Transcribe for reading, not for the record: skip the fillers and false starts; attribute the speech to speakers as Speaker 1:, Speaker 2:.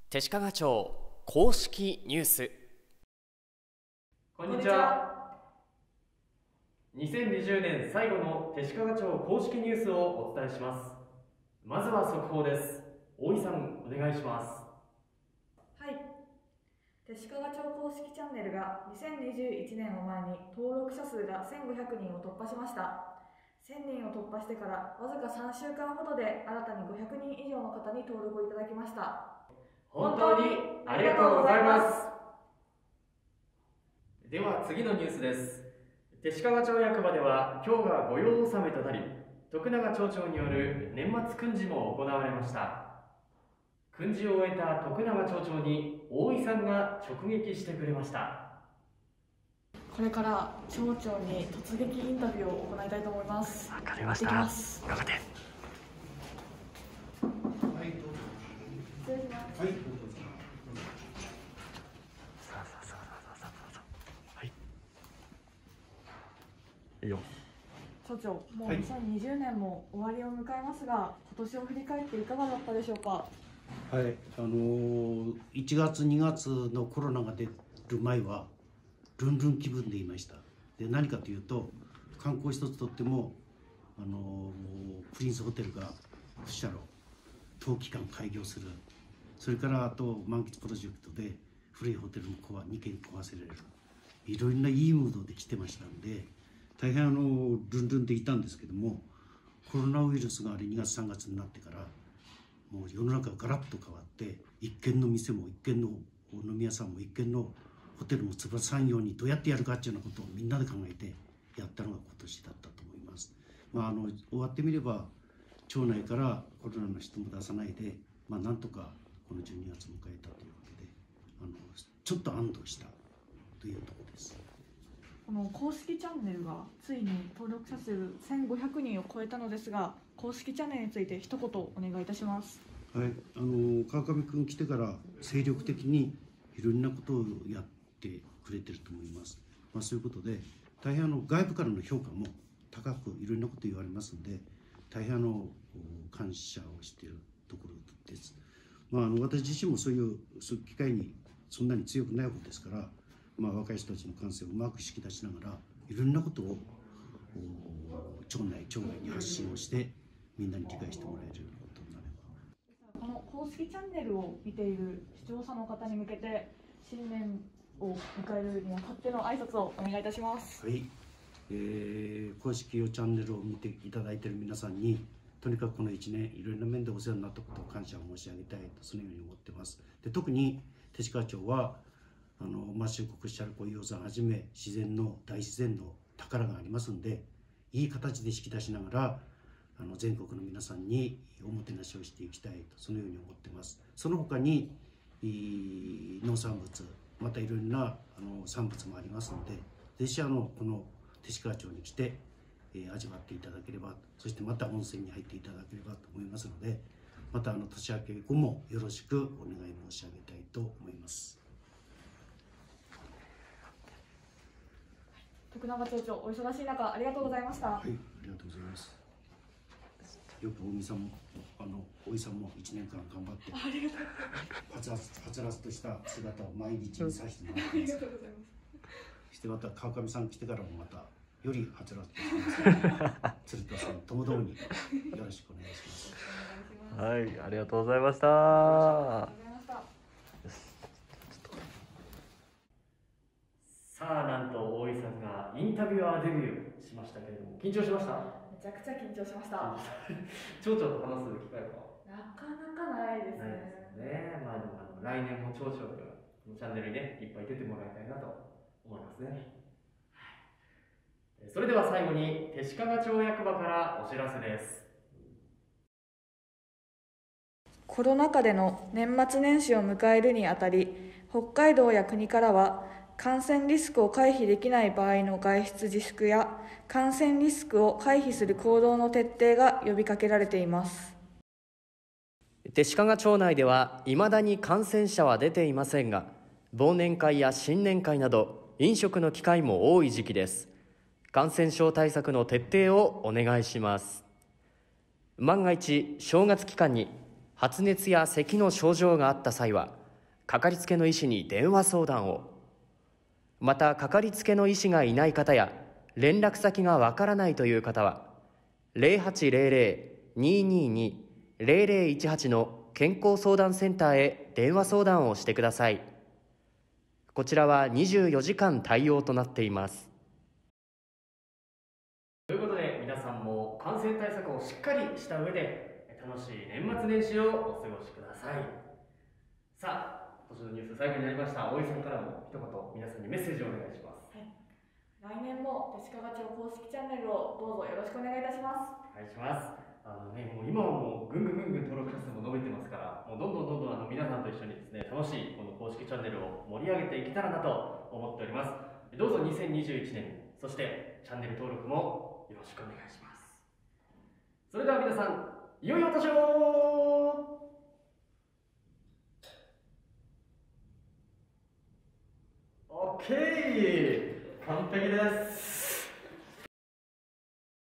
Speaker 1: 弟子屈町公式ニュース。
Speaker 2: こんにちは。2020年最後の弟子屈町公式ニュースをお伝えします。まずは速報です。大井さん、お願いします。
Speaker 3: はい。弟子屈町公式チャンネルが2021年を前に登録者数が1500人を突破しました。1000人を突破してからわずか3週間ほどで新たに500人以上の方に登録をいただきました。
Speaker 2: 本当にありがとうございます。では次のニュースです。弟子屈町役場では今日が御用納めとなり、徳永町長による年末訓示も行われました。訓示を終えた徳永町長に大井さんが直撃してくれました。
Speaker 3: これから町長に突撃インタビューを行いたいと思います。
Speaker 1: わかりました。
Speaker 3: 行ってきます。
Speaker 1: 頑張って。
Speaker 3: はい、どうぞ。失礼します。
Speaker 4: はい、どうぞ。
Speaker 1: さあ。はい。いいよ。
Speaker 3: 町長、もう2020年も終わりを迎えますが、今年を振り返っていかがだったでしょうか。
Speaker 4: はい、1月2月のコロナが出る前はルンルン気分でいました。で、何かというと、観光一つとってもプリンスホテルが不社路冬期間開業する、それからあと満喫プロジェクトで古いホテルも2軒壊せられる、いろいろないいムードで来てましたんで、大変ルンルンでいたんですけども、コロナウイルスが2月3月になってからもう世の中がガラッと変わって、一軒の店も一軒の飲み屋さんも一軒のホテルも潰さんようにどうやってやるかっていうようなことをみんなで考えてやったのが今年だったと思います。終わってみれば町内からコロナの人も出さないで、なんとかこの12月を迎えたというわけで、ちょっと安堵したというところです。
Speaker 3: この公式チャンネルがついに登録者数1500人を超えたのですが、公式チャンネルについて一言お願いいたします。
Speaker 4: はい、川上君来てから精力的にいろんなことをやってくれてると思います。そういうことで大変外部からの評価も高くいろんなこと言われますので、大変感謝をしているところです。私自身もそういう機会にそんなに強くない方ですから、若い人たちの感性をうまく引き出しながらいろんなことを町内に発信をしてみんなに理解してもらえるようなことになれば。
Speaker 3: この公式チャンネルを見ている視聴者の方に向けて新年を迎えるにあたっての挨拶をお願いいたします。
Speaker 4: はい、公式チャンネルを見ていただいている皆さんに、とにかくこの1年いろいろな面でお世話になったことを感謝を申し上げたいと、そのように思っています。で、特に弟子屈町は収穫してある養蚕はじめ大自然の宝がありますので、いい形で引き出しながら全国の皆さんにおもてなしをしていきたいと、そのように思っています。その他に農産物、またいろいろな産物もありますので、ぜひこの弟子屈町に来て味わっていただければ、そしてまた温泉に入っていただければと思いますので、また年明け後もよろしくお願い申し上げたいと思います。
Speaker 3: 徳永町長、お忙しい中ありがとうございました。
Speaker 4: はい、ありがとうございます。よく大井さんも1年間頑張ってはつらつとした姿を毎日見させてもらってます。ありがとうございます。そしてまた川上さん来てからもまたよりはつらつとしてます。鶴田さんともどもによろしくお願いします。
Speaker 1: はい、ありがとうございました。
Speaker 2: さあ、なんと大井さんがインタビュアーデビューしましたけれども、緊張しました？
Speaker 3: めちゃくちゃ緊張しました。
Speaker 2: 町長と話す機会は
Speaker 3: なかなかないですね。
Speaker 2: ないですよね。でも来年も町長にはこのチャンネルにね、いっぱい出てもらいたいなと思いますね。それでは最後に弟子屈町役場からお知らせです。
Speaker 3: コロナ禍での年末年始を迎えるにあたり、北海道や国からは感染リスクを回避できない場合の外出自粛や感染リスクを回避する行動の徹底が呼びかけられています。
Speaker 1: 弟子屈町内では未だに感染者は出ていませんが、忘年会や新年会など飲食の機会も多い時期です。感染症対策の徹底をお願いします。万が一正月期間に発熱や咳の症状があった際は、 かかりつけの医師に電話相談を。また、かかりつけの医師がいない方や連絡先がわからないという方は、0800-222-0018の健康相談センターへ電話相談をしてください。こちらは24時間対応となっています。
Speaker 2: ということで、皆さんも感染対策をしっかりした上で楽しい年末年始をお過ごしください。さあ、今年のニュース最後になりました。大井さんからも一言皆さんにメッセージをお願いします。
Speaker 3: 来年も手鹿賀町公式チャンネルをどうぞよろしくお願いいたします。
Speaker 2: お願いします。もう今はもうぐんぐん登録者数も伸びてますから、もうどんどん皆さんと一緒にですね、楽しいこの公式チャンネルを盛り上げていけたらなと思っております。どうぞ2021年、そしてチャンネル登録もよろしくお願いします。それでは皆さん、いよいよお年を。オッケー、完璧です。